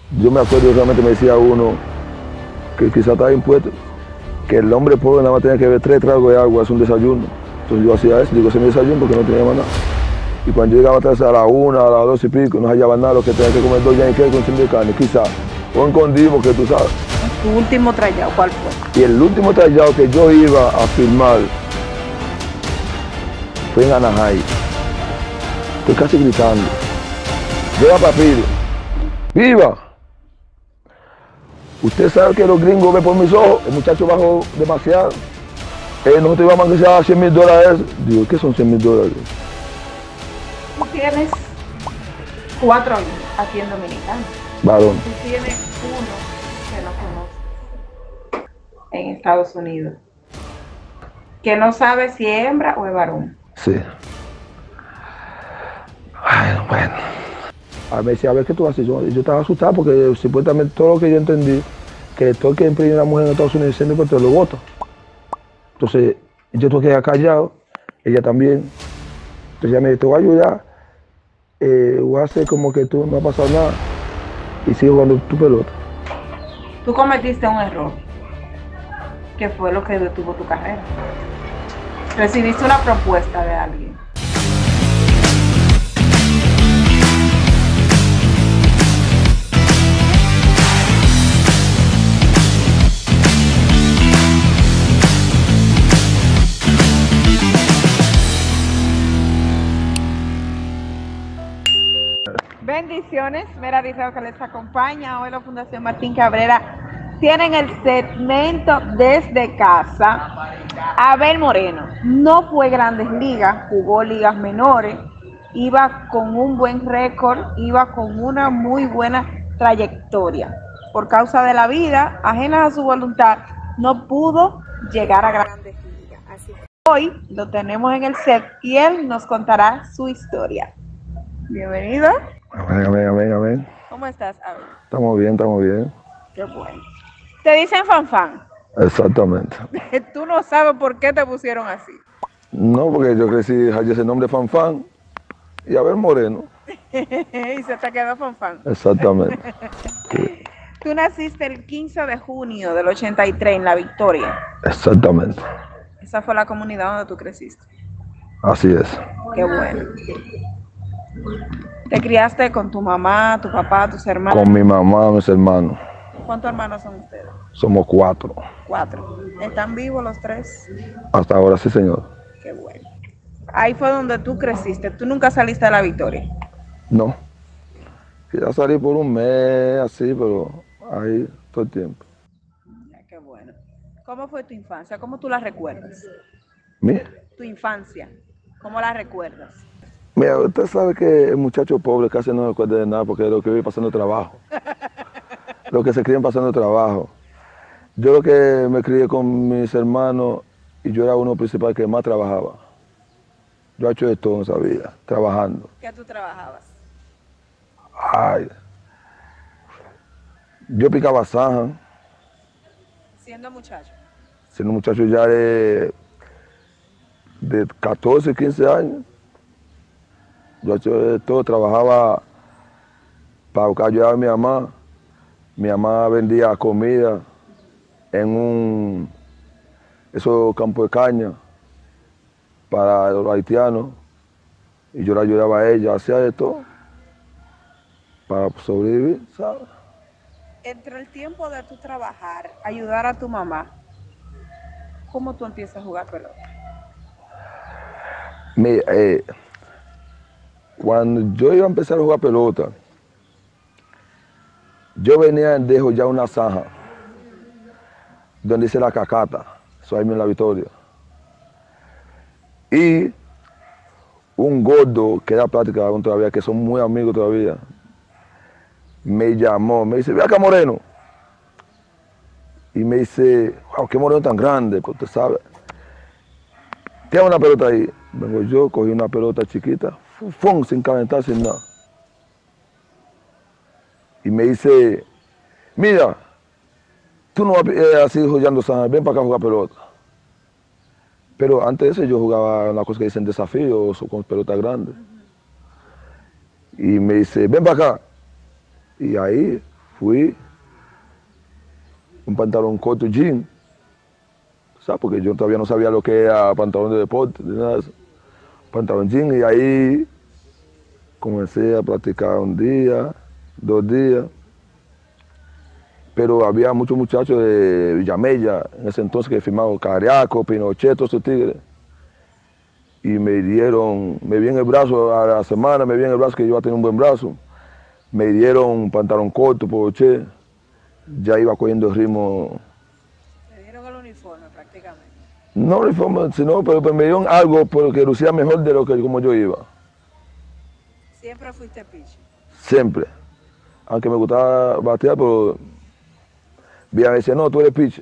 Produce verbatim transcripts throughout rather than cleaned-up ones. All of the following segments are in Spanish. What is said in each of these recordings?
Yo me acuerdo, realmente me decía uno que quizá estaba impuesto, que el hombre pobre nada más tenía que beber tres tragos de agua, es un desayuno. Entonces yo hacía eso, digo, ese es mi desayuno porque no tenía más nada. Y cuando yo llegaba atrás a la una, a las dos y pico, no hallaba nada, lo que tenía que comer dos ya y que con de carne, quizá. O escondimos, que tú sabes. ¿Tu último trayado cuál fue? Y el último trayado que yo iba a filmar fue en Anaheim. Estoy casi gritando. Llega Papiro. ¡Viva! Usted sabe que los gringos ven por mis ojos, el muchacho bajó demasiado. Eh, nosotros íbamos a que sea cien mil dólares. Digo, ¿qué son cien mil dólares? Tú tienes cuatro años aquí en Dominicana. Varón. Tú tienes uno que no conoce en Estados Unidos, que no sabe si es hembra o es varón. Sí. Ay, bueno. A ver, si a ver qué tú haces. Yo, yo estaba asustado porque supuestamente todo lo que yo entendí, que todo el que imprime una mujer en Estados Unidos siempre te lo vota. Entonces, yo tuve que quedar callado, ella también. Entonces ella me dijo, te voy a ayudar, eh, voy a hacer como que tú no ha pasado nada y sigo jugando tu pelota. Tú cometiste un error, que fue lo que detuvo tu carrera. Recibiste una propuesta de alguien. Bendiciones, Mera Rizao que les acompaña. Hoy la Fundación Martín Cabrera tienen el segmento Desde Casa. Abel Moreno no fue Grandes Ligas, jugó ligas menores, iba con un buen récord, iba con una muy buena trayectoria. Por causa de la vida, ajenas a su voluntad, no pudo llegar a Grandes Ligas. Así que hoy lo tenemos en el set y él nos contará su historia. Bienvenido. Amén, amén, amén, amén. ¿Cómo estás, Abel? Estamos bien, estamos bien. Qué bueno. Te dicen Fanfan. Exactamente. Tú no sabes por qué te pusieron así. No, porque yo crecí, hay ese nombre Fanfan y Abel Moreno. Y se te quedó Fanfan. Exactamente. Sí. Tú naciste el quince de junio del ochenta y tres en La Victoria. Exactamente. Esa fue la comunidad donde tú creciste. Así es. Qué bueno. ¿Te criaste con tu mamá, tu papá, tus hermanos? Con mi mamá, mis hermanos. ¿Cuántos hermanos son ustedes? Somos cuatro. Cuatro. ¿Están vivos los tres? Hasta ahora sí, señor. Qué bueno. Ahí fue donde tú creciste. ¿Tú nunca saliste de La Victoria? No. Ya salí por un mes, así, pero ahí todo el tiempo. Ya, qué bueno. ¿Cómo fue tu infancia? ¿Cómo tú la recuerdas? ¿Mí? Tu infancia, ¿cómo la recuerdas? Mira, usted sabe que el muchacho pobre casi no recuerda de nada porque lo que vive pasando trabajo. Lo que se crían pasando trabajo. Yo lo que me crié con mis hermanos y yo era uno principal que más trabajaba. Yo he hecho de todo en esa vida, trabajando. ¿Qué tú trabajabas? Ay. Yo picaba zanja. Siendo muchacho. Siendo muchacho ya de, de catorce, quince años. Yo he hecho de todo, trabajaba para buscar ayudar a mi mamá. Mi mamá vendía comida en un esos campos de caña para los haitianos y yo la ayudaba a ella, hacía de todo para sobrevivir, ¿sabes? Entre el tiempo de tu trabajar, ayudar a tu mamá, ¿cómo tú empiezas a jugar pelota? Mira, eh, cuando yo iba a empezar a jugar pelota, yo venía en Dejo ya una zanja, donde hice la cacata, eso ahí en La Victoria. Y un gordo que era práctica aún todavía, que son muy amigos todavía, me llamó, me dice, ve acá Moreno. Y me dice, wow, qué Moreno tan grande, usted sabe. Tiene una pelota ahí. Vengo yo, cogí una pelota chiquita, fum, sin calentar, sin nada. Y me dice, mira, tú no vas eh, así jugando sana, ven para acá a jugar pelota. Pero antes de eso yo jugaba una cosa que dicen desafíos o con pelotas grandes. Y me dice, ven para acá. Y ahí fui, un pantalón corto jean, ¿sabes? Porque yo todavía no sabía lo que era pantalón de deporte, ni nada de eso. Pantalón jean, y ahí comencé a practicar un día, dos días. Pero había muchos muchachos de Villamella en ese entonces que firmaban Cariaco, Pinochet, todos esos tigres. Y me dieron, me vi en el brazo, a la semana me vi en el brazo que yo iba a tener un buen brazo. Me dieron un pantalón corto, Pinochet. Ya iba cogiendo el ritmo. Me dieron el uniforme prácticamente. No uniforme, sino, pero, pero me dieron algo porque lucía mejor de lo que como yo iba. ¿Siempre fuiste pitcher? Siempre. Aunque me gustaba batear, pero Villa me decía, no, tú eres pitcher.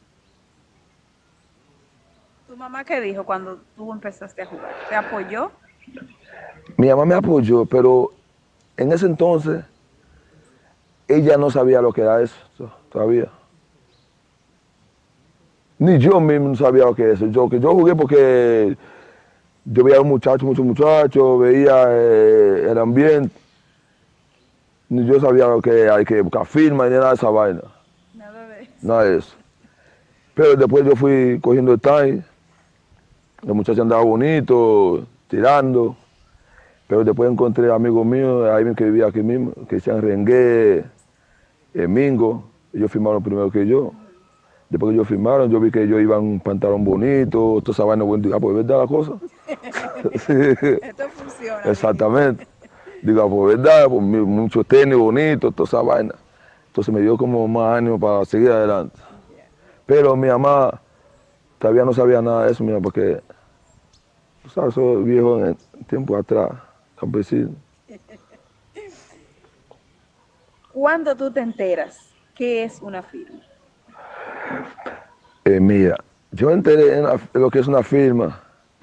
¿Tu mamá qué dijo cuando tú empezaste a jugar? ¿Te apoyó? Mi mamá me apoyó, pero en ese entonces ella no sabía lo que era eso todavía. Ni yo mismo sabía lo que era eso. Yo, que yo jugué porque yo veía a un muchacho, muchos muchachos, veía eh, el ambiente. Ni yo sabía lo que hay que buscar firma ni nada de esa vaina. Nada de eso. Nada de eso. Pero después yo fui cogiendo el time. El muchacho andaba bonito, tirando. Pero después encontré amigos míos, ahí que vivía aquí mismo, que decían Rengué, eh, Mingo. Ellos firmaron primero que yo. Después que ellos firmaron, yo vi que ellos iban un pantalón bonito, toda esa vaina bonita. Ah, pues ¿verdad la cosa? Sí. Esto funciona. Exactamente. Digo, ah, pues verdad, pues, muchos tenis bonitos, toda esa vaina. Entonces me dio como más ánimo para seguir adelante. Pero mi mamá todavía no sabía nada de eso, mira, porque, tú sabes, soy viejo en el tiempo atrás, campesino. ¿Cuándo tú te enteras qué es una firma? Eh, mira, yo enteré en, la, en lo que es una firma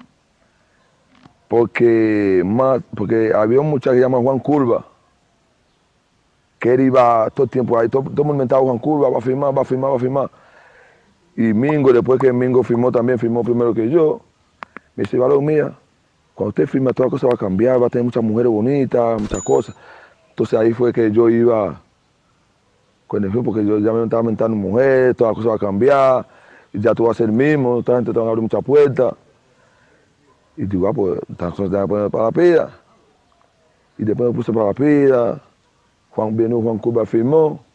porque, más, porque había un muchacho que se llama Juan Curva, que él iba todo el tiempo ahí, todo, todo el mundo inventaba Juan Curva, va a firmar, va a firmar, va a firmar. Y Mingo, después que Mingo firmó también, firmó primero que yo, me dice, Valor, mía, cuando usted firma toda cosa va a cambiar, va a tener muchas mujeres bonitas, muchas cosas. Entonces ahí fue que yo iba con el fin, porque yo ya me estaba inventando mujeres, toda la cosa va a cambiar, y ya tú vas a ser el mismo, esta gente te va a abrir muchas puertas. Y digo, ah, pues, estas cosas te van a poner para la pila. Y después me puse para la pila, Juan vino, Juan Cuba firmó.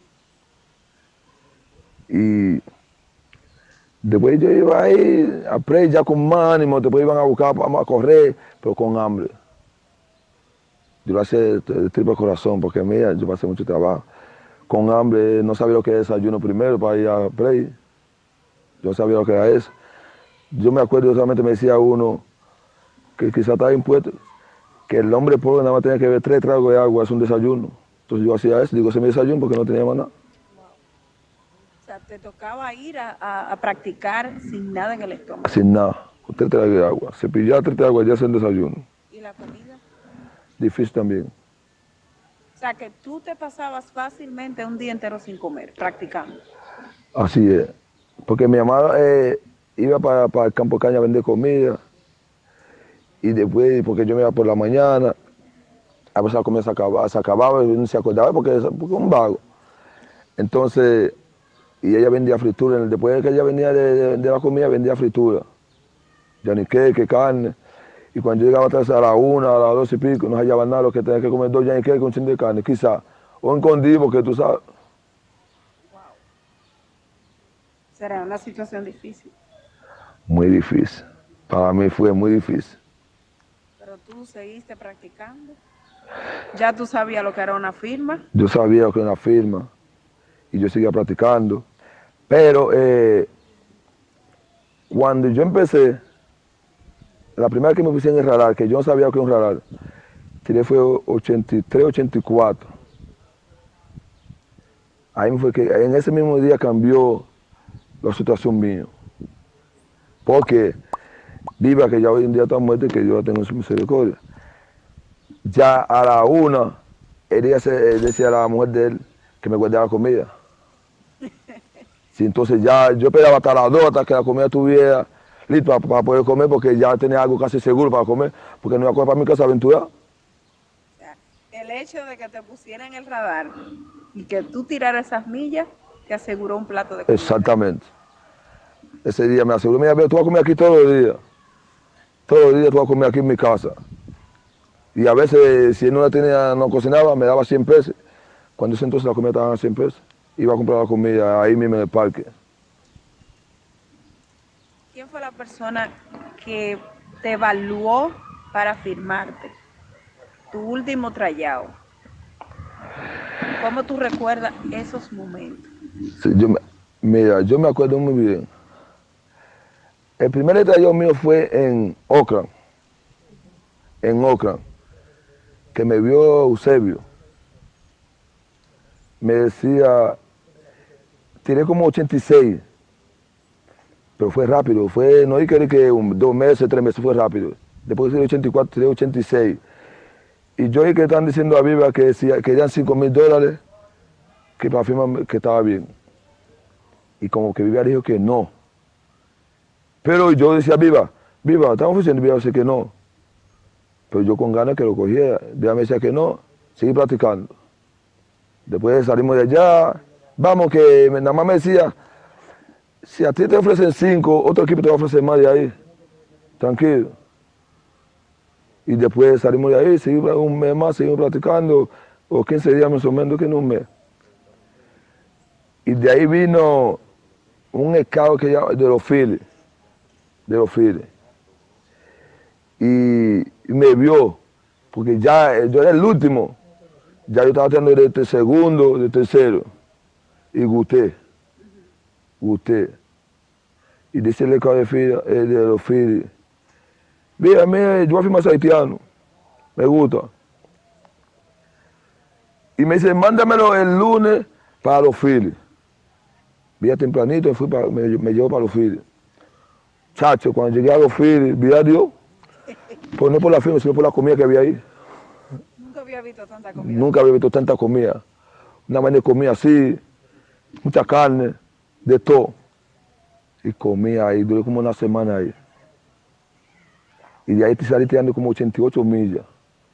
Y después yo iba ahí a play ya con más ánimo, después iban a buscar, vamos a correr, pero con hambre. Yo lo hacía de, de triple corazón, porque mira, yo pasé mucho trabajo. Con hambre, no sabía lo que era desayuno primero para ir a play. Yo sabía lo que era eso. Yo me acuerdo, solamente me decía uno, que quizás estaba impuesto, que el hombre pobre nada más tenía que beber tres tragos de agua, es un desayuno. Entonces yo hacía eso, digo, ese es mi desayuno porque no tenía más nada. O sea, te tocaba ir a, a, a practicar sin nada en el estómago. Sin nada, con tres tragos de agua. Cepillar tres tragos de agua ya es el desayuno. ¿Y la comida? Difícil también. O sea, que tú te pasabas fácilmente un día entero sin comer, practicando. Así es. Porque mi mamá eh, iba para, para el campo de caña a vender comida. Y después, porque yo me iba por la mañana, a veces la comida se acababa, se acababa y no se acordaba porque, porque un vago. Entonces, y ella vendía fritura. Después de que ella venía de, de, de la comida, vendía fritura. Yaniqueque, carne. Y cuando yo llegaba atrás a la una, a las dos y pico, no hallaba nada, lo que tenía que comer dos yaniqueques con un chin de carne, quizás. O escondido, porque tú sabes. Wow. Será una situación difícil. Muy difícil. Para mí fue muy difícil. Pero tú seguiste practicando. Ya tú sabías lo que era una firma. Yo sabía lo que era una firma y yo seguía practicando. Pero eh, cuando yo empecé, la primera vez que me puse en el radar, que yo no sabía lo que era un radar, tiré fue ochenta y tres, ochenta y cuatro. Ahí fue que en ese mismo día cambió la situación mía. Porque viva que ya hoy en día está muerto y que yo la tengo en su misericordia. Ya a la una, él decía a la mujer de él que me guardara la comida. Sí, entonces ya yo esperaba hasta las dos, hasta que la comida estuviera lista para, para poder comer, porque ya tenía algo casi seguro para comer, porque no iba a coger para mi casa a aventurar. O sea, el hecho de que te pusieran el radar Y que tú tiraras esas millas te aseguró un plato de comida. Exactamente. Ese día me aseguró, mira, tú vas a comer aquí todos los días. Todos los días tú vas a comer aquí en mi casa. Y a veces, si él no la tenía, no cocinaba, me daba cien pesos. Cuando ese entonces la comida estaba a cien pesos, iba a comprar la comida ahí mismo en el parque. ¿Quién fue la persona que te evaluó para firmarte? Tu último tryout. ¿Cómo tú recuerdas esos momentos? Sí, yo, mira, yo me acuerdo muy bien. El primer tryout mío fue en Oakland. En Oakland. Que me vio Eusebio. Me decía, tiré como ochenta y seis. Pero fue rápido, fue, no dije que un, dos meses, tres meses, fue rápido. Después de ochenta y cuatro, tiré ochenta y seis. Y yo oí que estaban diciendo a Viva que si querían cinco mil dólares, que para firmar que estaba bien. Y como que Viva dijo que no. Pero yo decía, Viva, Viva, estamos ofreciendo, Viva dice que no. Pero yo con ganas que lo cogía, Viva me decía que no, seguí practicando. Después salimos de allá, vamos que nada más me decía, si a ti te ofrecen cinco, otro equipo te va a ofrecer más de ahí. Tranquilo. Y después salimos de ahí, seguimos un mes más, seguimos practicando, o quince días más o menos, que en un mes. Y de ahí vino un scout que ya, de los Phillies, de los Phillies. Y, y me vio, porque ya yo era el último, ya yo estaba teniendo de, de segundo, de tercero, y gusté, gusté. Y dice el scout de, Phillies, eh, de los Phillies, mira, mira, yo voy a firmar haitiano, me gusta. Y me dice, mándamelo el lunes para los Phillies. Vía tempranito y fui para, me, me llevó para los Phillies. Chacho, cuando llegué a los Phillies, vi a Dios, pues no por la firma, sino por la comida que había ahí. Nunca había visto tanta comida. Nunca había visto tanta comida. Una manera de comida así, mucha carne, de todo. Y comía ahí, duré como una semana ahí. Y de ahí te salí tirando como ochenta y ocho millas.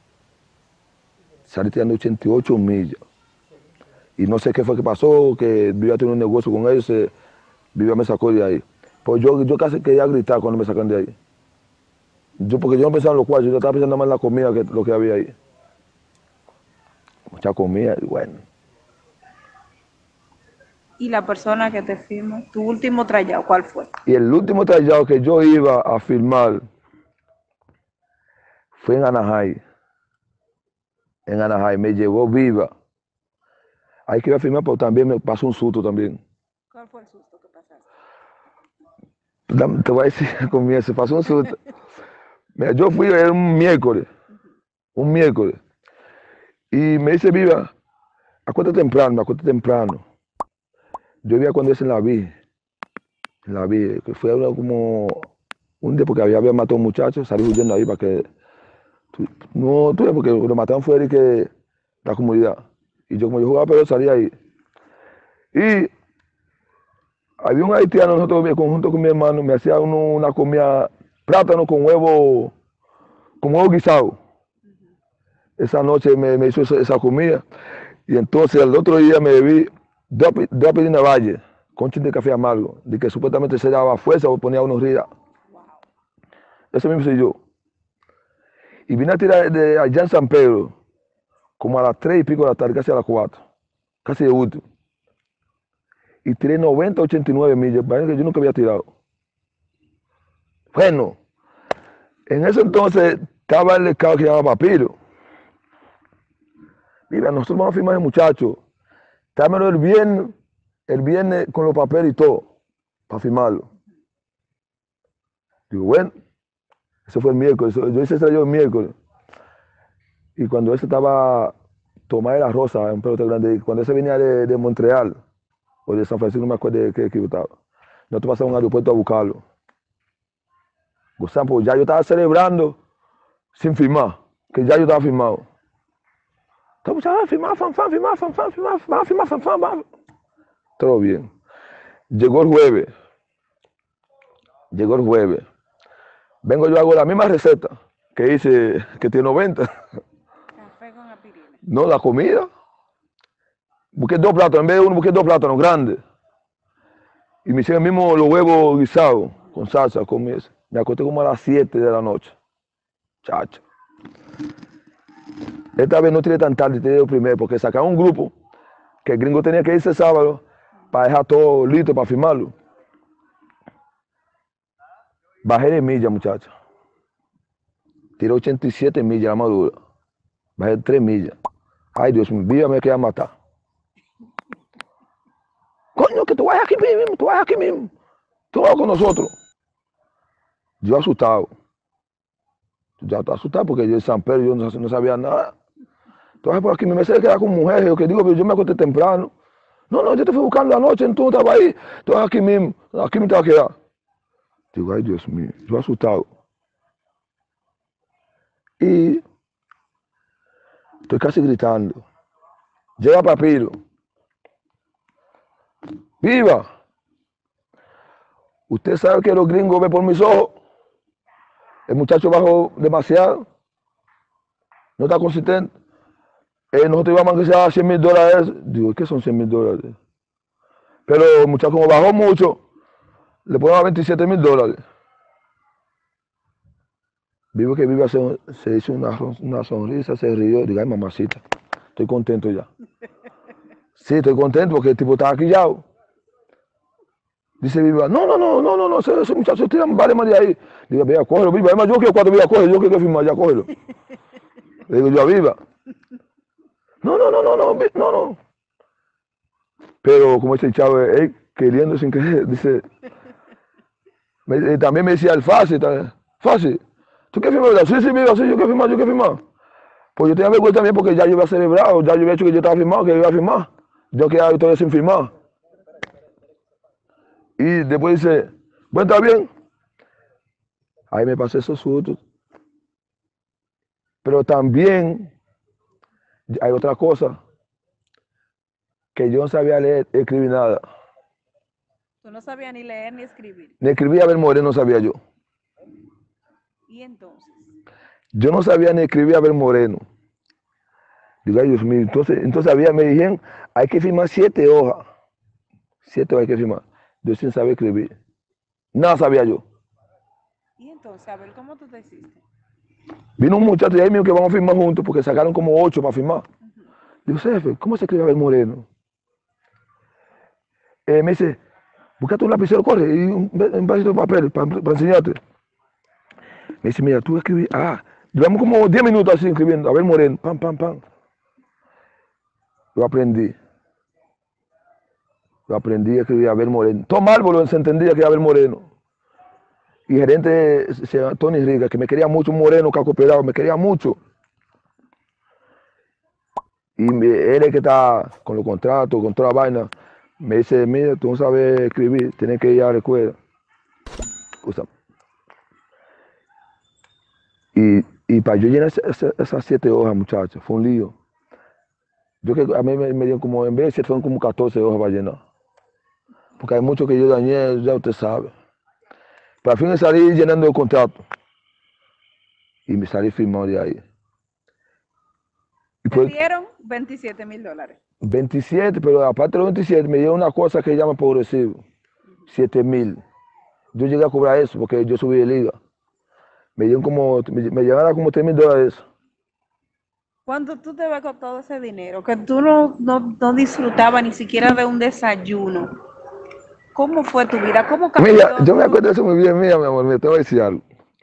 Salí tirando ochenta y ocho millas. Y no sé qué fue que pasó, que Viva tenía un negocio con ellos, se, Viva me sacó de ahí. Pues yo, yo casi quería gritar cuando me sacan de ahí. Yo, porque yo no pensaba en los cuartos, yo estaba pensando más en la comida que lo que había ahí. Mucha comida y bueno. ¿Y la persona que te firma? ¿Tu último tryout cuál fue? Y el último tryout que yo iba a firmar fue en Anaheim. En Anaheim, me llevó Viva. Ahí que iba a firmar, pero también me pasó un susto también. ¿Cuál fue el susto que pasaste? Te voy a decir, comienzo, pasó un susto. Mira, yo fui, era un miércoles, un miércoles. Y me dice Viva, acuérdate temprano, me acuérdate temprano. Yo iba cuando ese en la vi, en la vi, que fue como un día porque había, había matado a un muchacho, salí huyendo ahí para que, no, tú ves, porque lo mataron fuera y que la comunidad. Y yo como yo jugaba pero salí ahí. Y había un haitiano, nosotros conjunto con mi hermano, me hacía uno, una comida, plátano con huevo, con huevo guisado. Esa noche me, me hizo esa, esa comida. Y entonces el otro día me bebí dos, dos pedinas valle con chin de café amargo, de que supuestamente se daba fuerza o ponía unos ríos. Wow. Eso mismo soy yo. Y vine a tirar de allá en San Pedro, como a las tres y pico de la tarde, casi a las cuatro, casi de último. Y tiré noventa, ochenta y nueve millas, parece que yo nunca había tirado. Bueno, en ese entonces estaba el mercado que se llamaba Papiro. Mira, nosotros vamos a firmar el muchacho. Dámelo el viernes, el viernes con los papeles y todo, para firmarlo. Digo, bueno, eso fue el miércoles, yo hice ese yo el miércoles. Y cuando ese estaba, Tomás de la Rosa, un pelotero grande, y cuando ese venía de, de Montreal, o de San Francisco, no me acuerdo de qué equipo estaba, nosotros pasamos a un aeropuerto a buscarlo. Gozamos, ya yo estaba celebrando sin firmar, que ya yo estaba firmado. Estamos a firmar, fan, fan, firmar, fan, fan, firmar, fan, firmar, fan, fan, fan. Todo bien. Llegó el jueves. Llegó el jueves. Vengo yo, hago la misma receta que hice, que tiene noventa. Café con aspirina. No, la comida. Busqué dos plátanos, en vez de uno busqué dos plátanos grandes. Y me hicieron mismo los huevos guisados, con salsa, con eso. Me acosté como a las siete de la noche. Chacho. Esta vez no tiré tan tarde, tiré el primero, porque sacaron un grupo que el gringo tenía que irse sábado para dejar todo listo para firmarlo. Bajé de milla, muchacha. Tiré ochenta y siete millas la madura. Bajé tres millas. Ay, Dios mío, viva me quería matar. Coño, que tú vayas aquí mismo, tú vayas aquí mismo. Tú vas con nosotros. Yo asustado. Ya estaba asustado porque yo en San Pedro yo no, no sabía nada. Entonces por aquí me se quedar con mujeres. Yo que digo, pero yo me acosté temprano. No, no, yo te fui buscando anoche, tú estabas ahí. Tú vas aquí mismo, aquí me te vas a quedar. Digo, ay, Dios mío, yo asustado. Y estoy casi gritando. Llega Papiro. ¡Viva! Usted sabe que los gringos ven por mis ojos. El muchacho bajó demasiado. No está consistente. Eh, nosotros íbamos a que sea cien mil dólares. Digo, ¿qué son cien mil dólares? Pero el muchacho como bajó mucho, le ponemos veintisiete mil dólares. Vivo que Viva se, se hizo una, una sonrisa, se rió. Digo, ay, mamacita, estoy contento ya. Sí, estoy contento porque el tipo estaba quillado. Dice Viva, no, no, no, no, no, no, ese, ese muchacho tira vale más de ahí. Digo, Viva, cógelo, Viva. Además, yo quiero cuatro Viva, cógelo, yo quiero firmar, ya, cógelo. Le digo yo a Viva. No, no, no, no, no, no, no. Pero como ese chavo, él queriendo sin querer, dice, me, también me decía el fácil, fácil. ¿Tú qué firmas? Sí, sí, Viva, sí, yo qué firmar, yo qué firmar. Pues yo tenía vergüenza también porque ya yo había celebrado, ya yo había hecho que yo estaba firmado, que yo iba a firmar. Yo quedaba todavía sin firmar. Y después dice, bueno, está bien. Ahí me pasé esos sustos. Pero también hay otra cosa, que yo no sabía leer, escribir nada. Tú no sabías ni leer ni escribir. Ni escribir Abel Moreno no sabía yo. ¿Y entonces? Yo no sabía ni escribir Abel Moreno. Digo, ay, Dios mío, entonces, entonces había, me dijeron, hay que firmar siete hojas. Siete hojas hay que firmar. Yo sin saber escribir. Nada sabía yo. ¿Y entonces, Abel, cómo tú te hiciste? Vino un muchacho y ahí mío que vamos a firmar juntos porque sacaron como ocho para firmar. Uh-huh. Digo, jefe, ¿cómo se escribe Abel Moreno? Eh, me dice, búscate un lapicero, corre, y un, un vasito de papel para, para enseñarte. Me dice, mira, tú escribí, ah, llevamos como diez minutos así escribiendo, Abel Moreno, pam, pam, pam. Yo aprendí. Yo aprendí a escribir Abel Moreno. Todo Marlboro se entendía que era Abel Moreno. Y el gerente, se llama Tony Riga, que me quería mucho, un moreno caco pelado, me quería mucho. Y me, él es el que está con los contratos, con toda la vaina. Me dice, mira, tú no sabes escribir, tienes que ir a la escuela. O sea, y, y para yo llenar esas, esas siete hojas, muchachos, fue un lío. Yo que a mí me, me dieron como, en vez de siete, fueron como catorce hojas para llenar. Porque hay mucho que yo dañé, ya usted sabe. Pero al fin salí llenando el contrato. Y me salí firmado de ahí. Y pues, dieron veintisiete mil dólares. veintisiete, pero aparte de los veintisiete me dieron una cosa que llama progresivo. siete mil. Yo llegué a cobrar eso porque yo subí de liga. Me dieron como, me, me llegaron como tres mil dólares. Cuando tú te vas con todo ese dinero, que tú no, no, no disfrutabas ni siquiera de un desayuno, ¿cómo fue tu vida? ¿Cómo cambió? Mira, yo me acuerdo de eso muy bien, mira, mi amor, me tengo que decir algo.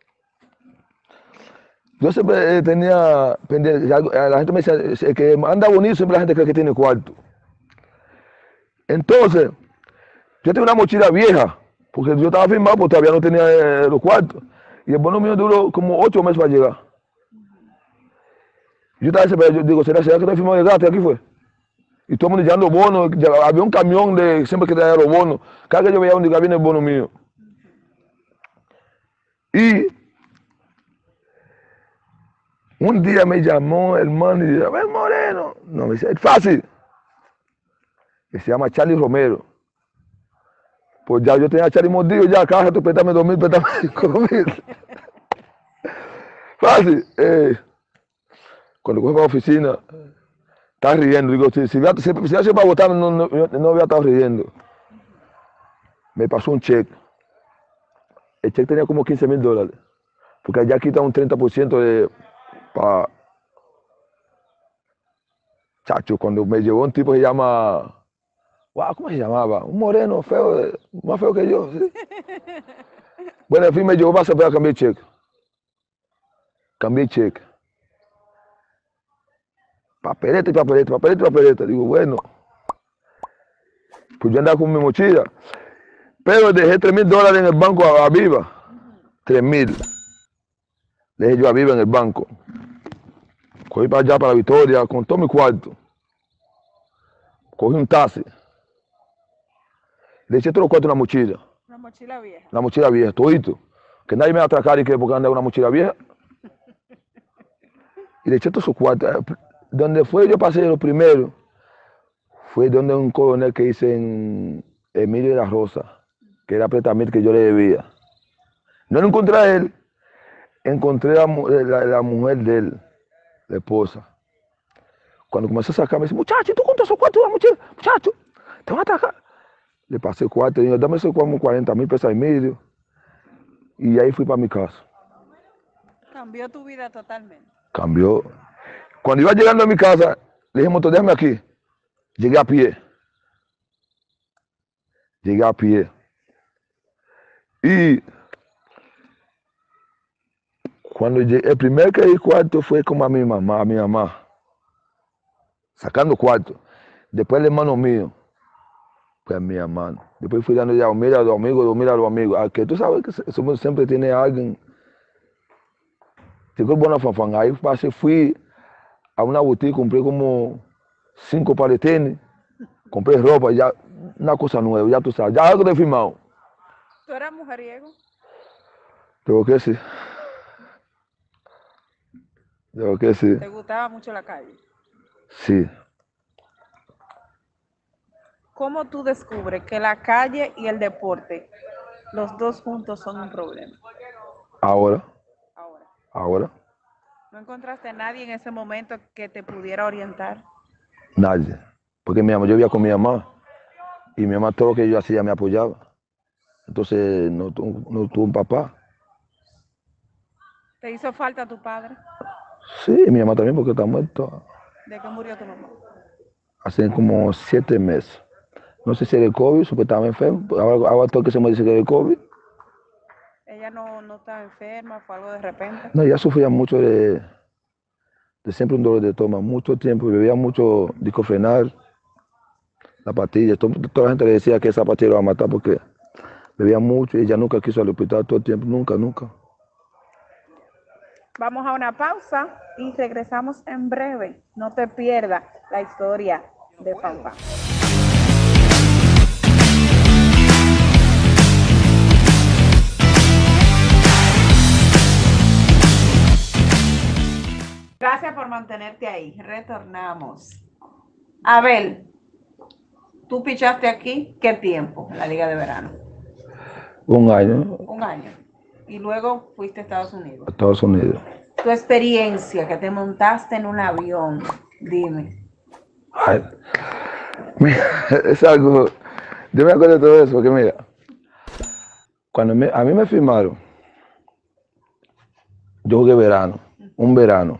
Yo siempre eh, tenía pendiente, la gente me decía, el que anda bonito siempre la gente cree que tiene cuarto. Entonces, yo tenía una mochila vieja, porque yo estaba firmado, porque todavía no tenía eh, los cuartos. Y el bono mío duró como ocho meses para llegar. Yo estaba desesperado, yo digo, ¿será, será que estoy firmado de gratis? Aquí fue. Y todo el mundo llevando bonos, había un camión de siempre que traía los bonos. Cada vez que yo veía un día viene el bono mío. Y un día me llamó el hermano y dice, Abel Moreno. No, me dice, es fácil. Que se llama Charlie Romero. Pues ya yo tenía a Charlie mordido, ya cada rato pétame dos mil, pétame cinco mil. Fácil. Eh, cuando coge para la oficina, Estaba riendo. Digo, si, si, si, si hubiera sido para votar, no, no, no hubiera estado riendo. Me pasó un cheque. El cheque tenía como quince mil dólares. Porque allá quitan un treinta por ciento de... Pa, chacho, cuando me llevó un tipo que se llama... Wow, ¿cómo se llamaba? Un moreno feo, más feo que yo. ¿Sí? Bueno, en fin, me llevó para a cambiar el cheque. Cambié el cheque. Papeleta y papeleta, papeleta y papeleta. Digo, bueno, pues yo andaba con mi mochila. Pero dejé tres mil dólares en el banco a, a Viva. Tres mil. Dejé yo a Viva en el banco. Cogí para allá, para Victoria, con todo mi cuarto. Cogí un taxi. Le eché todos los cuartos en la mochila. Una mochila vieja. La mochila vieja, todito. Que nadie me va a atracar y que porque anda una mochila vieja. Y le eché todos sus cuartos. Donde fue yo pasé lo primero, fue donde un coronel que hice en Emilio de la Rosa, que era préstamo que yo le debía. No lo encontré a él, encontré a la, la, la mujer de él, la esposa. Cuando comenzó a sacar, me dice, muchacho, ¿tú cuántos esos cuartos de la mochila? Muchacho, te van a atracar. Le pasé el cuarto, y digo, dame esos como cuarenta mil pesos y medio. Y ahí fui para mi casa. Cambió tu vida totalmente. Cambió. Cuando iba llegando a mi casa, le dije, motor, déjame aquí. Llegué a pie. Llegué a pie. Y cuando llegué, el primer que di cuarto fue como a mi mamá, a mi mamá. Sacando cuarto. Después el hermano mío. Pues a mi hermano. Después fui dando ya, mira a los amigos, mira a los amigos. A que tú sabes que somos, siempre tiene alguien. Tengo buena fanfan. Ahí pasé, fui a una boutique, compré como cinco pares de tenis, compré ropa, ya una cosa nueva, ya tú sabes, ya algo de firmado. ¿Tú eras mujeriego? Tengo que sí. Tengo que sí. ¿Te gustaba mucho la calle? Sí. ¿Cómo tú descubres que la calle y el deporte, los dos juntos, son un problema? Ahora. Ahora. Ahora. ¿No encontraste a nadie en ese momento que te pudiera orientar? Nadie. Porque mi mamá, yo vivía con mi mamá. Y mi mamá todo lo que yo hacía me apoyaba. Entonces no, no tuvo un papá. ¿Te hizo falta tu padre? Sí, mi mamá también porque está muerto. ¿De qué murió tu mamá? Hace como siete meses. No sé si era el COVID, supuestamente enfermo. Ahora, ahora todo que se me dice que era el COVID. ¿Ella no, no estaba enferma? ¿Fue algo de repente? No, ella sufría mucho de, de siempre un dolor de estómago, mucho tiempo, bebía mucho diclofenac, la pastilla. Todo, toda la gente le decía que esa pastilla lo iba a matar porque bebía mucho y ella nunca quiso ir al hospital todo el tiempo, nunca, nunca. Vamos a una pausa y regresamos en breve. No te pierdas la historia de Fanfan. Gracias por mantenerte ahí. Retornamos. Abel, tú pichaste aquí, ¿qué tiempo en la Liga de Verano? Un año. Un año. Y luego fuiste a Estados Unidos. A Estados Unidos. Tu experiencia, que te montaste en un avión, dime. Ay, mira, es algo, yo me acuerdo de todo eso, porque mira, cuando me, a mí me firmaron, yo jugué verano, un verano,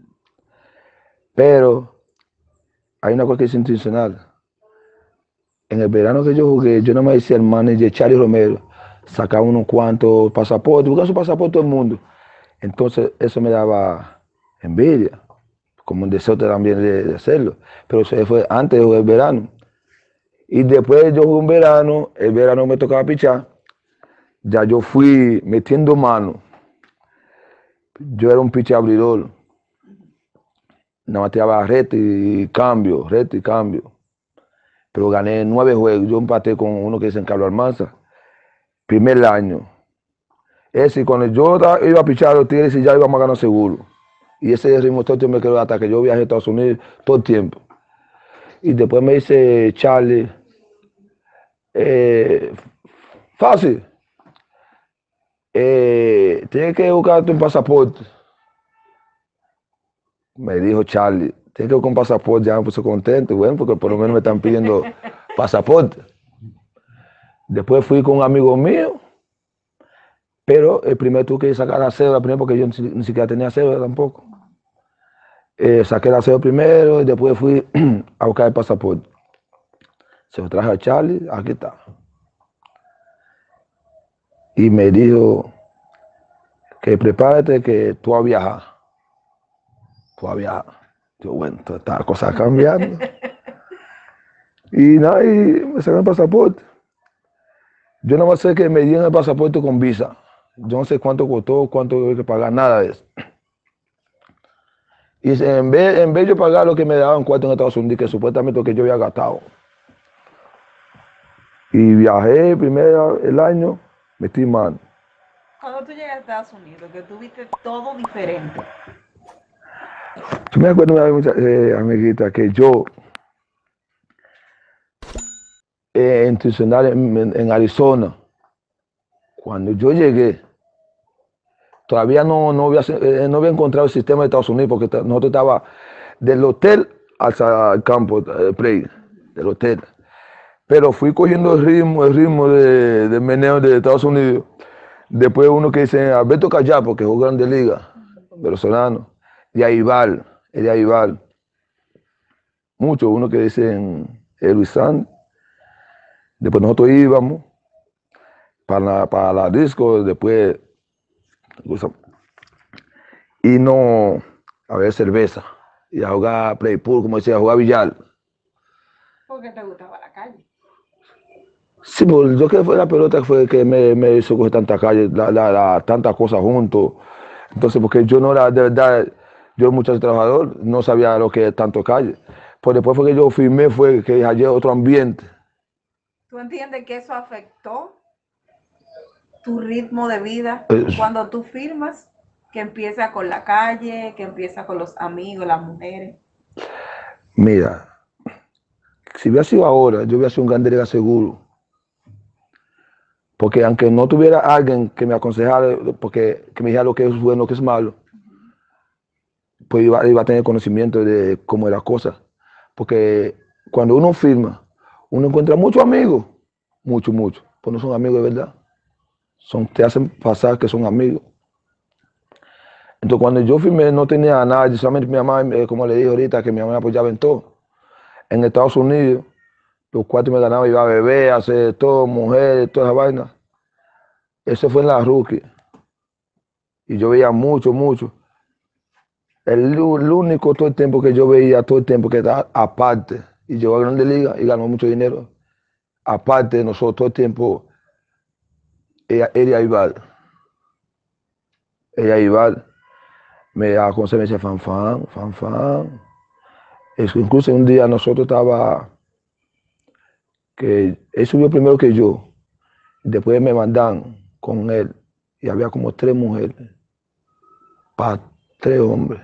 pero hay una cosa que es intencional. En el verano que yo jugué, yo no me decía el manager Charlie Romero, sacaba unos cuantos pasaportes, buscaba su pasaporte todo el mundo. Entonces eso me daba envidia, como un deseo también de, de hacerlo. Pero eso fue antes de jugar el verano. Y después yo jugué un verano, el verano me tocaba pichar, ya yo fui metiendo mano. Yo era un pitcher abridor. Nada más tiraba reto y cambio, reto y cambio. Pero gané nueve juegos. Yo empaté con uno que dicen Carlos Almanza. Primer año. Ese, cuando yo iba a pichar a los Tigres, ya íbamos a ganar seguro. Y ese ritmo todo el tiempo me quedó hasta que yo viajé a Estados Unidos todo el tiempo. Y después me dice Charlie, eh, fácil, eh, tienes que buscarte un pasaporte. Me dijo Charlie, tengo que ir con pasaporte, ya me puse contento, bueno, porque por lo menos me están pidiendo pasaporte. Después fui con un amigo mío, pero el primero tuve que sacar la cédula primero porque yo ni, ni siquiera tenía cédula tampoco. Eh, saqué la cédula primero y después fui a buscar el pasaporte. Se lo traje a Charlie, aquí está. Y me dijo que prepárate que tú vas a viajar. Tú vas a viajar. Yo, bueno, toda esta cosa cambiando. Y nada, y me sacaron el pasaporte. Yo no sé que me dieron el pasaporte con visa. Yo no sé cuánto costó, cuánto tuve que pagar, nada de eso. Y en vez, en vez de pagar lo que me daban cuarto en Estados Unidos, que supuestamente lo que yo había gastado. Y viajé primero el año, metí mano. Cuando tú llegas a Estados Unidos, que tú viste todo diferente. Yo me acuerdo, eh, amiguita, que yo eh, institucional en, en, en Arizona, cuando yo llegué, todavía no, no, había, eh, no había encontrado el sistema de Estados Unidos, porque nosotros estaba del hotel hasta el campo, eh, play, del hotel. Pero fui cogiendo el ritmo, el ritmo de, de meneo de Estados Unidos. Después uno que dice Alberto Callapo, que jugó Grande Liga, venezolano, y Aibal, el de Aibal. Muchos, uno que dicen eh, Luis Sanz. Después nosotros íbamos para la, para la disco, después y no a ver cerveza y a jugar play pool, como decía, a jugar billar. ¿Por qué te gustaba la calle? Sí, pues yo creo que fue la pelota que fue que me, me hizo coger tanta calle, la, la, la, tantas cosas juntos. Entonces, porque yo no era, de verdad, yo muchacho trabajador, no sabía lo que es tanto calle. Pues después fue que yo firmé, fue que hallé otro ambiente. ¿Tú entiendes que eso afectó tu ritmo de vida Eh, cuando tú firmas? Que empieza con la calle, que empieza con los amigos, las mujeres. Mira, si hubiera sido ahora, yo hubiera sido un Grande Liga seguro. Porque aunque no tuviera alguien que me aconsejara, porque, que me dijera lo que es bueno, lo que es malo, pues iba, iba a tener conocimiento de cómo es la cosa. Porque cuando uno firma, uno encuentra muchos amigos, muchos, muchos, pues no son amigos de verdad. Son, te hacen pasar que son amigos. Entonces cuando yo firmé no tenía a nadie, solamente mi mamá, eh, como le dije ahorita, que mi mamá me apoyaba en todo. En Estados Unidos, los cuatro me ganaba, iba a beber, a hacer todo, mujeres, toda esa vaina. Eso fue en la rookie. Y yo veía mucho, mucho. El, el único todo el tiempo que yo veía, todo el tiempo que estaba aparte, y llegó a Grande Liga y ganó mucho dinero, aparte de nosotros, todo el tiempo, ella, ella iba, ella iba, me aconsejaba, me decía, fan, fan, fan, fan. Es, incluso un día nosotros estaba, que él subió primero que yo, después me mandan con él, y había como tres mujeres, para tres hombres.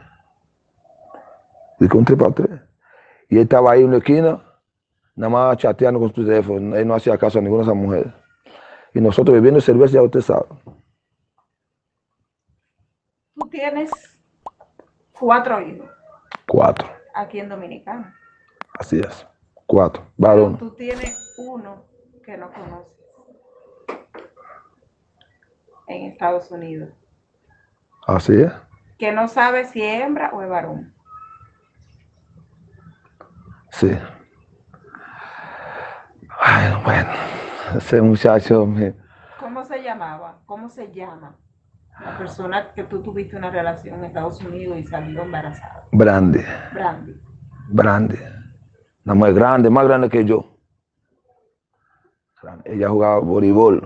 Y con tres para tres. Y él estaba ahí en la esquina, nada más chateando con su teléfono. Él no hacía caso a ninguna de esas mujeres. Y nosotros bebiendo cerveza, ya usted sabe. Tú tienes cuatro hijos. Cuatro. Aquí en Dominicana. Así es. Cuatro. Varón. Pero tú tienes uno que no conoces. En Estados Unidos. Así es. Que no sabes si es hembra o es varón. Sí. Ay, bueno, ese muchacho me... ¿Cómo se llamaba? ¿Cómo se llama la persona que tú tuviste una relación en Estados Unidos y salió embarazada? Brandy. Brandy. Brandy. Una mujer grande, más grande que yo. Ella jugaba voleibol.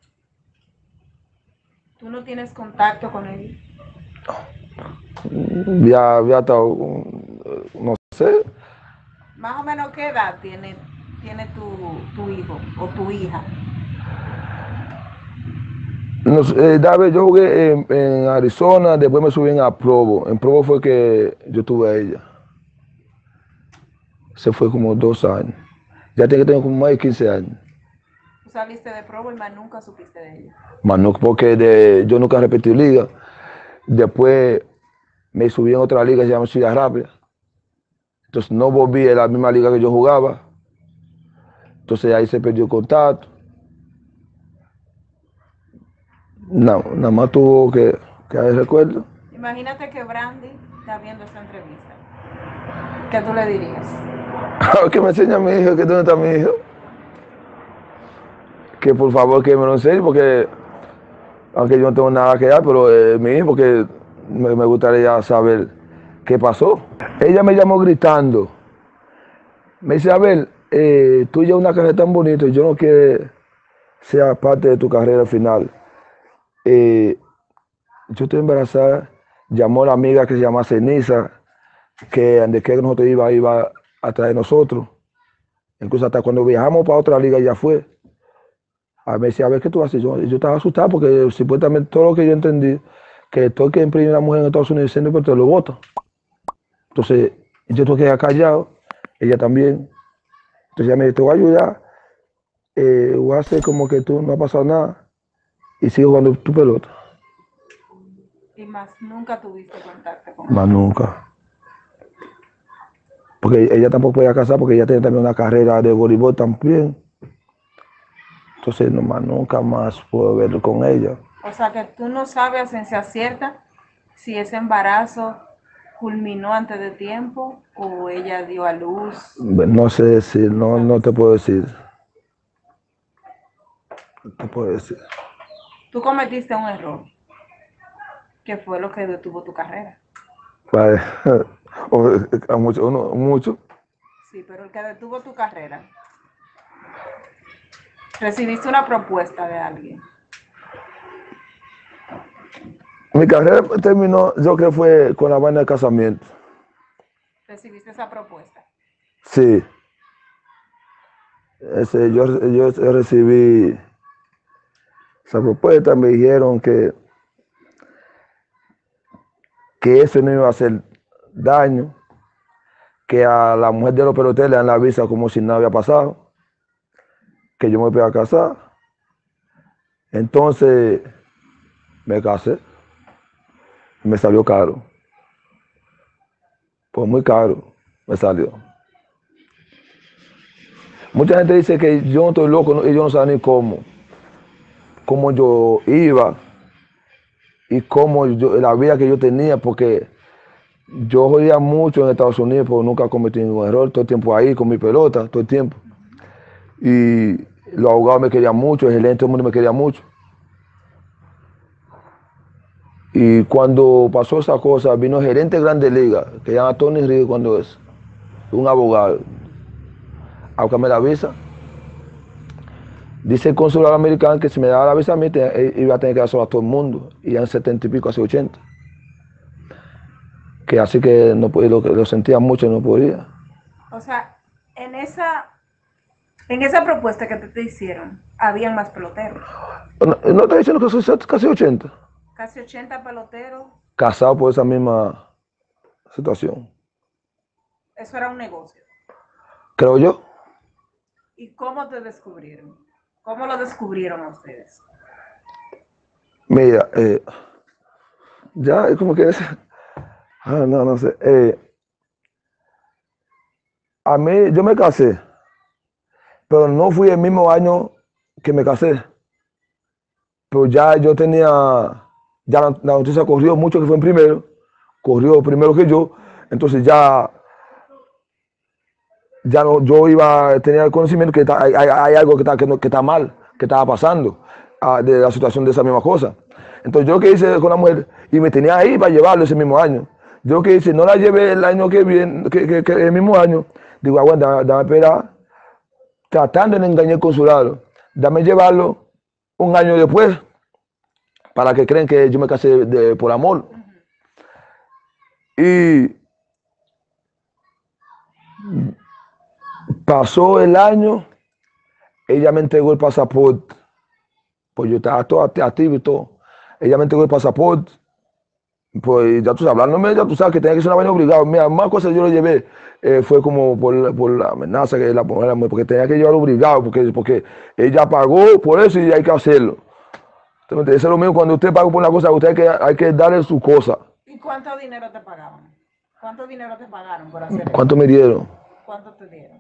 ¿Tú no tienes contacto con él? No. Ya había estado, no sé. ¿Más o menos qué edad tiene, tiene tu, tu hijo o tu hija? Nos, eh, David, yo jugué en, en Arizona, después me subí a Provo. En Provo fue que yo tuve a ella. Se fue como dos años. Ya tengo, tengo como más de quince años. ¿Tú saliste de Provo y más nunca supiste de ella? Más no, porque de, yo nunca repetí liga. Después me subí en otra liga que se llama Ciudad Rápida. Entonces no volví a la misma liga que yo jugaba. Entonces ahí se perdió el contacto. No, nada más tuvo que, que haber recuerdo. Imagínate que Brandy está viendo esta entrevista. ¿Qué tú le dirías? Que me enseñe a mi hijo, que dónde está mi hijo. Que por favor que me lo enseñe, porque aunque yo no tengo nada que dar, pero eh, mi hijo, porque me, me gustaría saber qué pasó. Ella me llamó gritando. Me dice, a ver, eh, tú llevas una carrera tan bonita y yo no quiero ser parte de tu carrera final. Eh, yo estoy embarazada. Llamó a la amiga que se llama Ceniza, que donde que nosotros iba, iba a traer nosotros. Incluso hasta cuando viajamos para otra liga ya fue. A mí me decía, a ver qué tú haces. Yo, yo estaba asustado porque supuestamente todo lo que yo entendí, que todo el que imprime una mujer en Estados Unidos siempre te lo vota. Entonces, yo tengo que quedar callado, ella también. Entonces ella me dice, te voy a ayudar, eh, voy a hacer como que tú no ha pasado nada y sigo jugando tu pelota. Y más nunca tuviste contacto con Más ella. nunca. Porque ella tampoco podía casar porque ella tiene también una carrera de voleibol también. Entonces, no, más nunca más puedo verlo con ella. O sea que tú no sabes a ciencia cierta si ese embarazo culminó antes de tiempo o ella dio a luz. No sé decir, no, no te puedo decir. No te puedo decir. Tú cometiste un error, que fue lo que detuvo tu carrera. Vale. A mucho, uno, mucho. Sí, pero el que detuvo tu carrera. Recibiste una propuesta de alguien. Mi carrera terminó, yo creo que fue con la vaina de casamiento. ¿Recibiste esa propuesta? Sí. Ese, yo, yo recibí esa propuesta, me dijeron que, que eso no iba a hacer daño, que a la mujer de los peloteros le dan la visa como si nada había pasado, que yo me voy a casar. Entonces me casé, me salió caro, pues muy caro me salió. Mucha gente dice que yo no estoy loco y yo no sabía ni cómo, cómo yo iba y cómo yo, la vida que yo tenía, porque yo jodía mucho en Estados Unidos, pero nunca cometí ningún error, todo el tiempo ahí con mi pelota, todo el tiempo. Y los abogados me querían mucho, el gerente, todo el mundo me quería mucho. Y cuando pasó esa cosa, vino el gerente de Grandes Ligas, que se llama Tony Ríos, cuando es un abogado, a buscarme la visa. Dice el consulado americano que si me daba la visa a mí, te, iba a tener que dárselo a todo el mundo, y en setenta y pico, hace ochenta. Que así que no, lo, lo sentía mucho y no podía. O sea, en esa, en esa propuesta que te, te hicieron, habían más peloteros. No, no te diciendo que soy casi ochenta. Casi ochenta peloteros. Casado por esa misma situación. Eso era un negocio. Creo yo. ¿Y cómo te descubrieron? ¿Cómo lo descubrieron a ustedes? Mira, eh, ya es como que es, ah, no, no sé. Eh, a mí, yo me casé, pero no fui el mismo año que me casé. Pero ya yo tenía, ya la, la noticia corrió mucho que fue en primero, corrió primero que yo, entonces ya, ya no, yo iba, tenía el conocimiento que está, hay, hay, hay, algo que está, que, no, que está mal, que estaba pasando, uh, de la situación de esa misma cosa. Entonces yo lo que hice con la mujer, y me tenía ahí para llevarlo ese mismo año. Yo lo que hice, no la llevé el año que viene, que, que, que el mismo año, digo, aguanta, dame, dame esperar, tratando de engañar el consulado, dame llevarlo un año después, para que creen que yo me casé de, de, por amor. Uh-huh. Y pasó el año, ella me entregó el pasaporte, pues yo estaba todo activo y todo. Ella me entregó el pasaporte, pues ya tú sabes, hablándome, ya tú sabes que tenía que ser una vaina obligada. Mira, más cosas yo lo llevé, eh, fue como por, por la amenaza que la ponía, porque tenía que llevarlo obligado, porque, porque ella pagó por eso y hay que hacerlo. Eso es lo mismo cuando usted paga por una cosa, usted hay que, hay que darle su cosa. ¿Y cuánto dinero te pagaban? ¿Cuánto dinero te pagaron por hacer eso? ¿Cuánto me dieron? ¿Cuánto te dieron?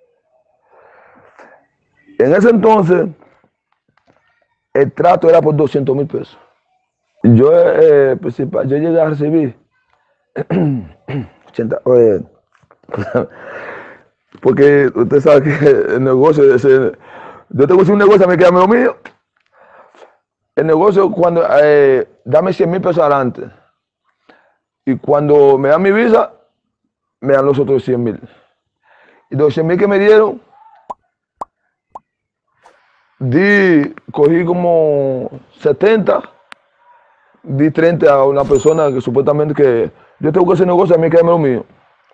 En ese entonces, el trato era por doscientos mil pesos. Yo, eh, principal, yo llegué a recibir ochenta, eh, porque usted sabe que el negocio, ese, yo tengo un negocio, me queda lo mío. El negocio, cuando, eh, dame cien mil pesos adelante. Y cuando me dan mi visa, me dan los otros cien mil. Y los cien mil que me dieron, di, cogí como setenta, di treinta a una persona que supuestamente que yo tengo que hacer negocio, a mí quédame lo mío.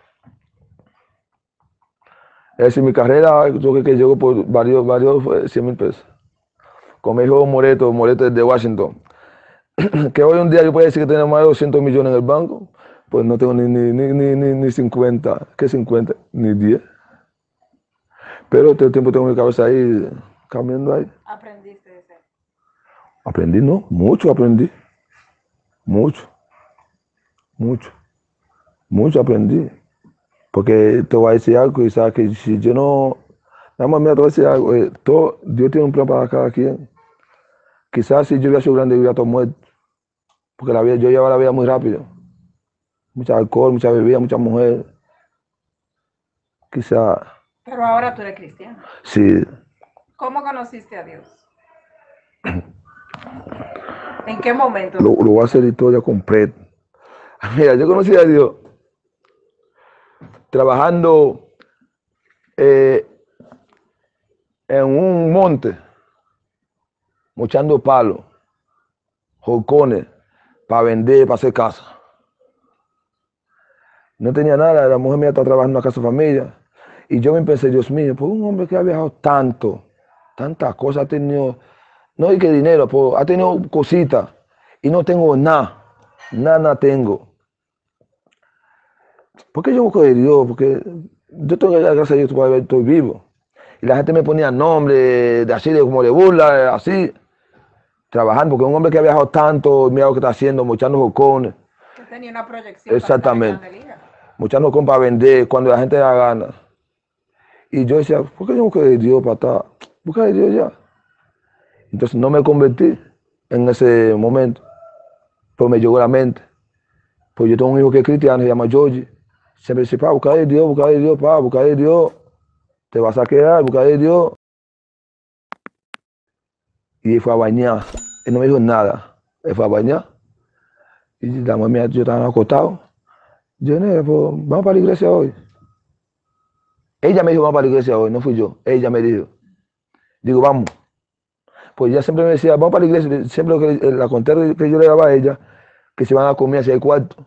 Es decir, mi carrera, yo creo que llegó por varios, varios fue cien mil pesos. Con mi hijo Moreto, Moreto de Washington, que hoy en día yo puedo decir que tengo más de doscientos millones en el banco, pues no tengo ni, ni, ni, ni, ni, ni cincuenta, ¿qué cincuenta? Ni diez. Pero todo el tiempo tengo mi cabeza ahí, cambiando ahí. ¿Aprendiste de eso? Aprendí, ¿no? Mucho aprendí. Mucho. Mucho. Mucho aprendí. Porque te voy a decir algo, y sabes que si yo no... Nada más, mira, te voy a decir algo. Eh, todo, Dios tiene un plan para cada quien. Quizás si yo hubiera sido grande, yo hubiera todo muerto. Porque la vida, yo llevaba la vida muy rápido. Mucha alcohol, mucha bebida, muchas mujeres. Quizás... Pero ahora tú eres cristiano. Sí. ¿Cómo conociste a Dios? ¿En qué momento? Lo, lo voy a hacer historia completa. Mira, yo conocí a Dios trabajando eh, en un monte, mochando palos, jocones, para vender, para hacer casa. No tenía nada, la mujer mía estaba trabajando en una casa de familia. Y yo me pensé, Dios mío, pues un hombre que ha viajado tanto, tantas cosas, ha tenido, no hay que dinero, pues, ha tenido cositas, y no tengo nada, nada tengo. ¿Por qué yo busco de Dios? Porque yo tengo que dar gracias a Dios para ver, estoy vivo. Y la gente me ponía nombre de así, de como de burla, así, trabajando, porque un hombre que ha viajado tanto, mira lo que está haciendo, mochando jocones. Que tenía una proyección. Exactamente. Para estar en Grande Liga. Mochando jocones para vender, cuando la gente da ganas. Y yo decía, ¿por qué yo busco de Dios para estar? Busca de Dios ya. Entonces no me convertí en ese momento, pues me llegó a la mente. Pues yo tengo un hijo que es cristiano, se llama Georgie. Siempre dice, pa, busca de Dios, busca de Dios, pa, busca de Dios. Te vas a quedar, busca de Dios. Y él fue a bañar. Él no me dijo nada. Él fue a bañar. Y la mamá mía, yo estaba acostado. Yo, nene, pues, vamos para la iglesia hoy. Ella me dijo, vamos para la iglesia hoy, no fui yo. Ella me dijo. Digo, vamos. Pues ella siempre me decía, vamos para la iglesia. Siempre lo que, la contraria que yo le daba a ella, que se van a comer hacia el cuarto.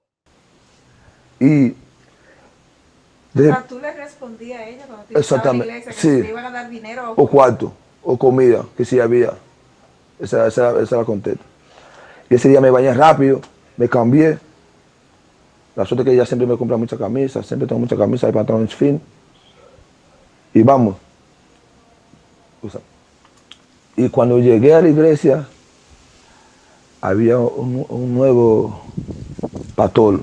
Y... De, o sea, tú le respondías a ella cuando te estaba en la iglesia, que sí. te iban a dar dinero o, o cuarto, o comida, que sí había. Esa, esa, esa la contesta. Y ese día me bañé rápido, me cambié. La suerte es que ella siempre me compra muchas camisas, siempre tengo muchas camisas y pantalones fin. Y vamos. Y cuando llegué a la iglesia, había un, un nuevo pastor.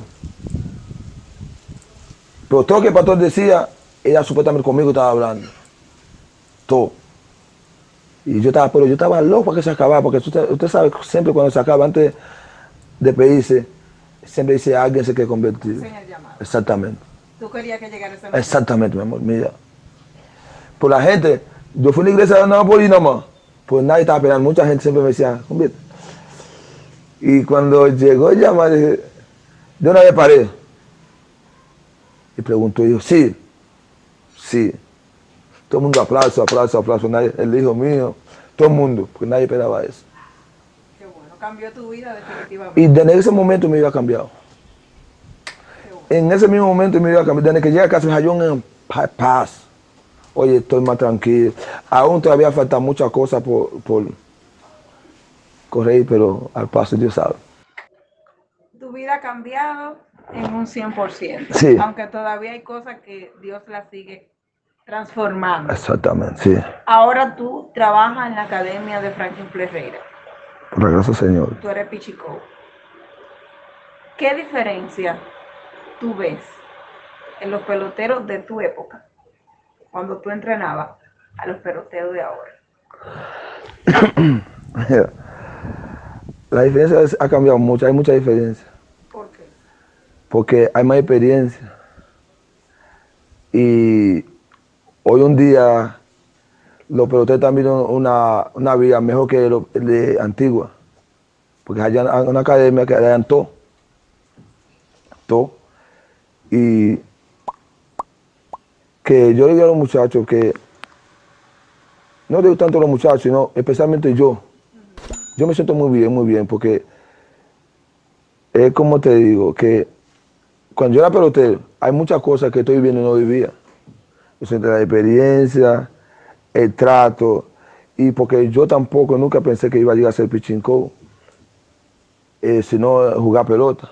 Pero todo lo que el pastor decía, ella supuestamente conmigo estaba hablando. Todo. Y yo estaba, pero yo estaba loco para que se acabara, porque usted, usted sabe, siempre cuando se acaba, antes de pedirse, siempre dice alguien se quiere convertir. Exactamente. ¿Tú querías que llegara ese momento? Exactamente, mi amor, mira. Por la gente, yo fui a la iglesia no por ir nomás, pues nadie estaba esperando, mucha gente siempre me decía, convierte. Y cuando llegó el llamado, dije, de una vez paré. Y preguntó, y dijo, sí, sí. Todo el mundo aplauso, aplauso, aplauso, nadie, el hijo mío, todo el mundo, porque nadie esperaba eso. Qué bueno, cambió tu vida definitivamente. Y desde ese momento mi vida ha cambiado. Bueno. En ese mismo momento mi vida ha cambiado. Desde que llegué a casa me halló en paz. Oye, estoy más tranquilo. Aún todavía falta muchas cosas por, por correr, pero al paso Dios sabe. Tu vida ha cambiado en un cien por ciento. Sí. Aunque todavía hay cosas que Dios las sigue transformando. Exactamente, sí. Ahora tú trabajas en la academia de Franklin Ferreira. Por la gracia del Señor. Tú eres Pichico. ¿Qué diferencia tú ves en los peloteros de tu época, cuando tú entrenabas, a los peloteros de ahora? La diferencia es- ha cambiado mucho, hay mucha diferencia, ¿Por qué? porque hay más experiencia. Y hoy en día los peloteros están viendo una, una vida mejor que los de antigua, porque hay una academia que le dan todo, todo. Y que yo le digo a los muchachos que, no digo tanto a los muchachos, sino especialmente yo, yo me siento muy bien, muy bien, porque es como te digo, que cuando yo era pelotero, hay muchas cosas que estoy viviendo y no vivía. Yo siento la experiencia, el trato, y porque yo tampoco nunca pensé que iba a llegar a ser pitching coach, eh, sino jugar pelota.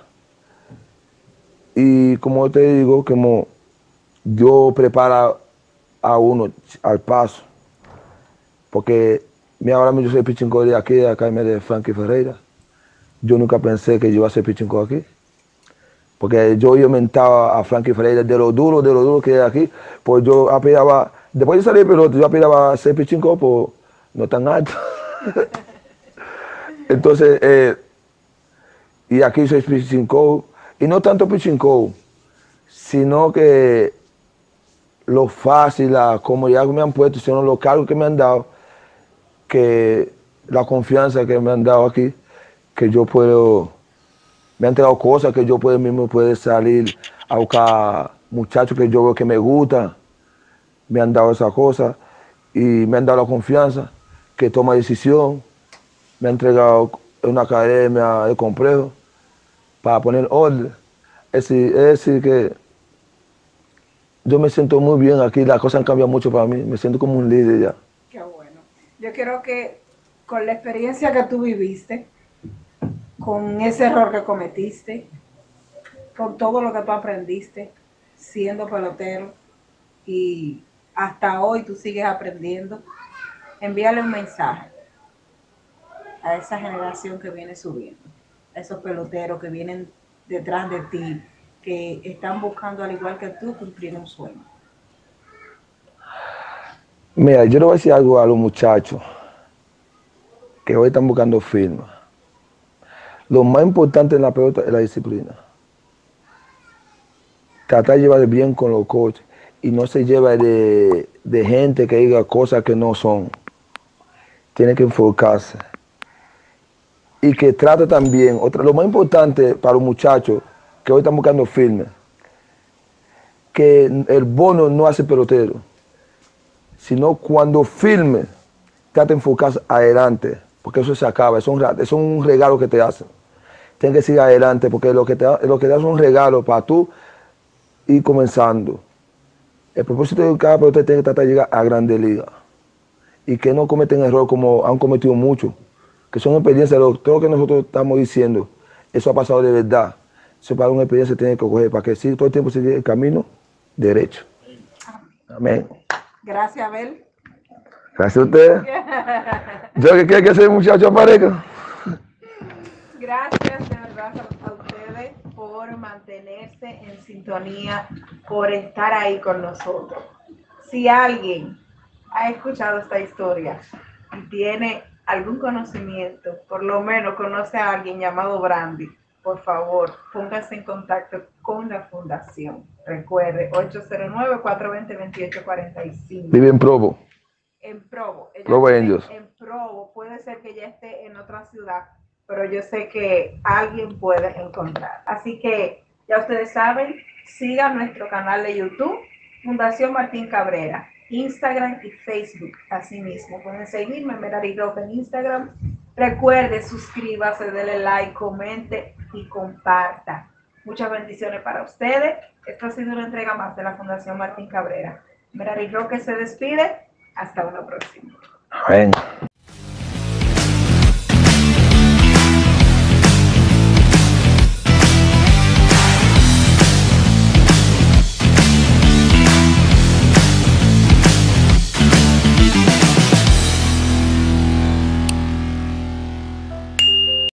Y como te digo, como yo preparo a uno al paso, porque mira, ahora mismo yo soy pitching coach de aquí, de acá en medio de Frankie Ferreira. Yo nunca pensé que yo iba a ser pitching coach aquí. Porque yo yo mentaba a Frankie Ferreira de lo duro, de lo duro que es aquí, pues yo aspiraba, después de salir pelota, yo aspiraba a ser pitching coach, pues no tan alto. Entonces, eh, y aquí soy pitching coach, y no tanto pitching coach, sino que lo fácil, la comodidad que me han puesto, sino los cargos que me han dado, que la confianza que me han dado aquí, que yo puedo, me han entregado cosas que yo puedo mismo puedo salir a buscar muchachos que yo veo que me gustan, me han dado esas cosas y me han dado la confianza que toma decisión, me han entregado una academia de complejo para poner orden. Es decir, es decir que yo me siento muy bien aquí, las cosas han cambiado mucho para mí, me siento como un líder ya. Qué bueno. Yo quiero que con la experiencia que tú viviste, con ese error que cometiste, con todo lo que tú aprendiste siendo pelotero y hasta hoy tú sigues aprendiendo, envíale un mensaje a esa generación que viene subiendo, a esos peloteros que vienen detrás de ti, que están buscando al igual que tú cumplir un sueño. Mira, yo le voy a decir algo a los muchachos que hoy están buscando firma. Lo más importante en la pelota es la disciplina. Tratar de llevar bien con los coaches y no se lleva de, de gente que diga cosas que no son. Tiene que enfocarse. Y que trate también, otra, lo más importante para los muchachos que hoy están buscando firme, que el bono no hace pelotero, sino cuando firme, trata de enfocarse adelante, porque eso se acaba, es un, es un regalo que te hacen. Tienes que seguir adelante, porque lo que te, lo que te hacen es un regalo para tú ir comenzando. El propósito de cada pelotero tiene que tratar de llegar a Grandes Ligas y que no cometen errores como han cometido muchos, que son experiencias, lo, todo lo que nosotros estamos diciendo, eso ha pasado de verdad. Eso para una experiencia tiene que coger, para que sí, todo el tiempo se llegue el camino derecho. Amén. Gracias, Abel. Gracias a ustedes. Yo que quiero que ese muchacho aparezca. Gracias de verdad a ustedes por mantenerse en sintonía, por estar ahí con nosotros. Si alguien ha escuchado esta historia y tiene algún conocimiento, por lo menos conoce a alguien llamado Brandy, por favor, póngase en contacto con la fundación. Recuerde, ocho cero nueve, cuatro dos cero, dos ocho cuatro cinco. Vive en Provo. En Provo. Ella Provo vive Angels. en Provo. Puede ser que ya esté en otra ciudad, pero yo sé que alguien puede encontrar. Así que ya ustedes saben, sigan nuestro canal de YouTube, Fundación Martín Cabrera, Instagram y Facebook. Asimismo, pueden seguirme, Merari Rock en Instagram. Recuerde, suscríbase, denle like, comente y comparta. Muchas bendiciones para ustedes. Esto ha sido una entrega más de la Fundación Martín Cabrera. Merari Roque se despide. Hasta una próxima. Amén.